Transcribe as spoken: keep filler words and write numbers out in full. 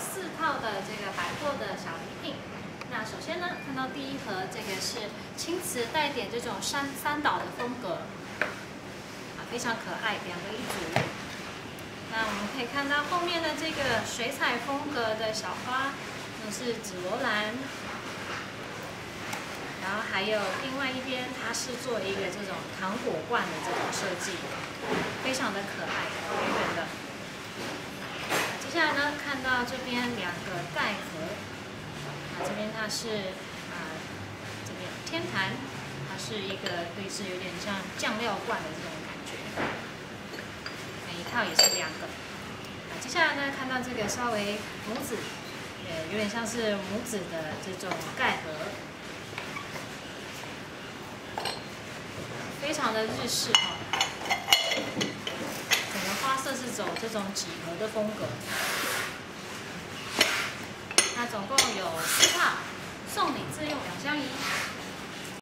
四套的这个百货的小礼品。那首先呢，看到第一盒，这个是青瓷带点这种三三岛的风格，啊，非常可爱，两个一组。那我们可以看到后面的这个水彩风格的小花，那是紫罗兰。然后还有另外一边，它是做一个这种糖果罐的这种设计，非常的可爱，圆圆的。接下来呢，看到这边两个盖盒。 这边它是啊、呃，这边天坛，它是一个类似有点像酱料罐的这种感觉，每一套也是两个。啊，接下来呢，看到这个稍微母子，呃，有点像是母子的这种盖盒，非常的日式哦。整个花色是走这种几何的风格。 它总共有四套，送礼自用两相宜。